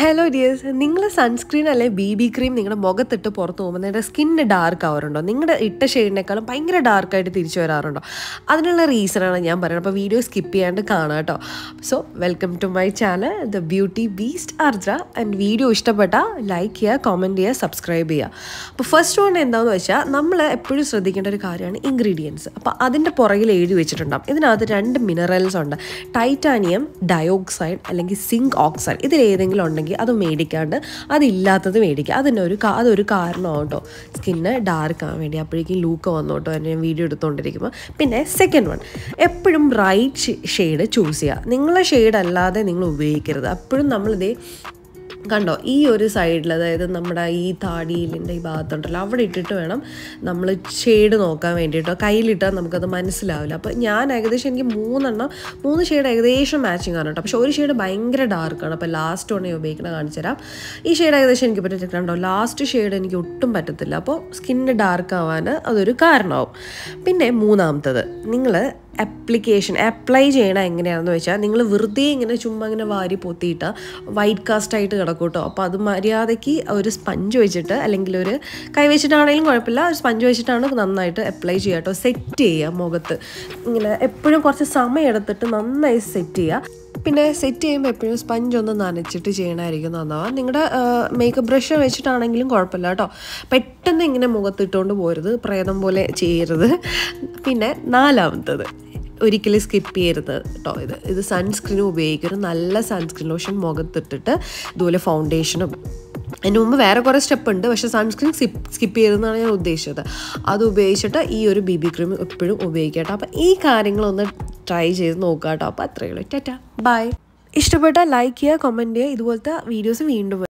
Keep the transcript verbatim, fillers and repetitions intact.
Hello dears, നിങ്ങൾ sunscreen അല്ലെങ്കിൽ B B cream നിങ്ങളുടെ മുഖത്തിട്ട് പുറത്ത് പോകുമ്പോൾ നിങ്ങളുടെ സ്കിന്ന് ഡാർക്ക് ആവാറുണ്ടോ? നിങ്ങളുടെ ഇട്ട ഷെയ്ഡിനേക്കാളും ഭയങ്കര ഡാർക്കായിട്ട് തിരിച്ചു വരാറുണ്ടോ? അതിനുള്ള റീസണാണ് ഞാൻ പറയുന്നത്. അപ്പോൾ വീഡിയോ സ്കിപ്പ് ചെയ്യാണ്ട് കാണാം കേട്ടോ. So welcome to my channel the beauty beast Ardra. And video ഇഷ്ടപ്പെട്ടാൽ ലൈക്ക് ചെയ്യുക, കമൻറ്റ് ചെയ്യുക, സബ്സ്ക്രൈബ് ചെയ്യുക. അപ്പോൾ ഫസ്റ്റ് വൺ എന്താണെന്ന് വെച്ചാൽ, നമ്മൾ എപ്പോഴും ശ്രദ്ധിക്കേണ്ട ഒരു കാര്യമാണ് ഇൻഗ്രീഡിയൻസ്. അപ്പോൾ അതിൻ്റെ പുറകിൽ എഴുതി വെച്ചിട്ടുണ്ടാകും. ഇതിനകത്ത് രണ്ട് മിനറൽസ് ഉണ്ട്, ടൈറ്റാനിയം ഡയോക്സൈഡ് അല്ലെങ്കിൽ സിങ്ക് ഓക്സൈഡ്. ഇതിലേതെങ്കിലും ഉണ്ടെങ്കിൽ അത് മേടിക്കാണ്ട് അതില്ലാത്തത് മേടിക്കുക. അതിനൊരു അതൊരു കാരണമാണ് കേട്ടോ, സ്കിന്ന് ഡാർക്ക് ആവാൻ വേണ്ടി. അപ്പോഴേക്കും ലൂക്ക് വന്നു കേട്ടോ ഞാൻ വീഡിയോ എടുത്തുകൊണ്ടിരിക്കുമ്പോൾ. പിന്നെ സെക്കൻഡ് വൺ, എപ്പോഴും ബ്രൈറ്റ് ഷെയ്ഡ് ചൂസ് ചെയ്യുക. നിങ്ങളെ ഷെയ്ഡ് അല്ലാതെ നിങ്ങൾ ഉപയോഗിക്കരുത്. എപ്പോഴും നമ്മളിതേ കണ്ടോ, ഈ ഒരു സൈഡിൽ, അതായത് നമ്മുടെ ഈ താടിയിലിൻ്റെ ഈ ഭാഗത്തുണ്ടല്ലോ, അവിടെ ഇട്ടിട്ട് വേണം നമ്മൾ ഷെയ്ഡ് നോക്കാൻ വേണ്ടിയിട്ടോ. കയ്യിലിട്ടാൽ നമുക്കത് മനസ്സിലാവില്ല. അപ്പോൾ ഞാൻ ഏകദേശം എനിക്ക് മൂന്നെണ്ണം മൂന്ന് ഷെയ്ഡ് ഏകദേശം മാച്ചിങ് ആണ് കേട്ടോ. പക്ഷേ ഒരു ഷെയ്ഡ് ഭയങ്കര ഡാർക്കാണ്. അപ്പോൾ ലാസ്റ്റ് ആണ് ഉപയോഗിക്കണം, കാണിച്ചു തരാം. ഈ ഷെയ്ഡ് ഏകദേശം എനിക്ക് പറ്റില്ല കണ്ടോ, ലാസ്റ്റ് ഷെയ്ഡ് എനിക്ക് ഒട്ടും പറ്റത്തില്ല. അപ്പോൾ സ്കിന്ന് ഡാർക്ക് ആവാൻ അതൊരു കാരണമാവും. പിന്നെ മൂന്നാമത്തത്, നിങ്ങൾ ആപ്ലിക്കേഷൻ അപ്ലൈ ചെയ്യണം എങ്ങനെയാണെന്ന് വെച്ചാൽ, നിങ്ങൾ വെറുതെ ഇങ്ങനെ ചുമ്മാ ഇങ്ങനെ വാരി പൊത്തിയിട്ട് വൈറ്റ് കാസ്റ്റായിട്ട് കിടക്കും കേട്ടോ. അപ്പോൾ അത് മര്യാദയ്ക്ക് ഒരു സ്പഞ്ച് വെച്ചിട്ട്, അല്ലെങ്കിൽ ഒരു കൈ വെച്ചിട്ടാണെങ്കിലും കുഴപ്പമില്ല, ഒരു സ്പഞ്ച് വെച്ചിട്ടാണ് നന്നായിട്ട് അപ്ലൈ ചെയ്യുക കേട്ടോ. സെറ്റ് ചെയ്യുക മുഖത്ത്. ഇങ്ങനെ എപ്പോഴും കുറച്ച് സമയം എടുത്തിട്ട് നന്നായി സെറ്റ് ചെയ്യുക. പിന്നെ സെറ്റ് ചെയ്യുമ്പോൾ എപ്പോഴും സ്പഞ്ച് ഒന്ന് നനച്ചിട്ട് ചെയ്യണമായിരിക്കും നന്നാവാം. നിങ്ങളുടെ മേക്കപ്പ് ബ്രഷ് വെച്ചിട്ടാണെങ്കിലും കുഴപ്പമില്ല കേട്ടോ. പെട്ടെന്ന് ഇങ്ങനെ മുഖത്തിട്ടുകൊണ്ട് പോരുത്, പ്രേതം പോലെ ചെയ്യരുത്. പിന്നെ നാലാമത്തത്, ഒരിക്കലും സ്കിപ്പ് ചെയ്യരുത് കേട്ടോ. ഇത് ഇത് സൺസ്ക്രീൻ ഉപയോഗിക്കരുത്. നല്ല സൺസ്ക്രീൻ ലോഷൻ മുഖത്തിട്ടിട്ട് ഇതുപോലെ ഫൗണ്ടേഷനും, അതിന് മുമ്പ് വേറെ കുറേ സ്റ്റെപ്പ് ഉണ്ട്, പക്ഷേ സൺസ്ക്രീൻ സ്കിപ്പ് സ്കിപ്പ് ചെയ്തെന്നാണ് ഞാൻ ഉദ്ദേശിച്ചത്. അത് ഉപയോഗിച്ചിട്ട് ഈ ഒരു ബി ബി ക്രീം എപ്പോഴും ഉപയോഗിക്കുക കേട്ടോ. അപ്പോൾ ഈ കാര്യങ്ങളൊന്ന് ട്രൈ ചെയ്ത് നോക്കുക കേട്ടോ. അപ്പോൾ അത്രയേ ഉള്ളൂ. Tata bye. ഇഷ്ടപ്പെട്ടാൽ ലൈക്ക് ചെയ്യുക, കമൻറ്റ് ചെയ്യുക. ഇതുപോലത്തെ വീഡിയോസ് വീണ്ടും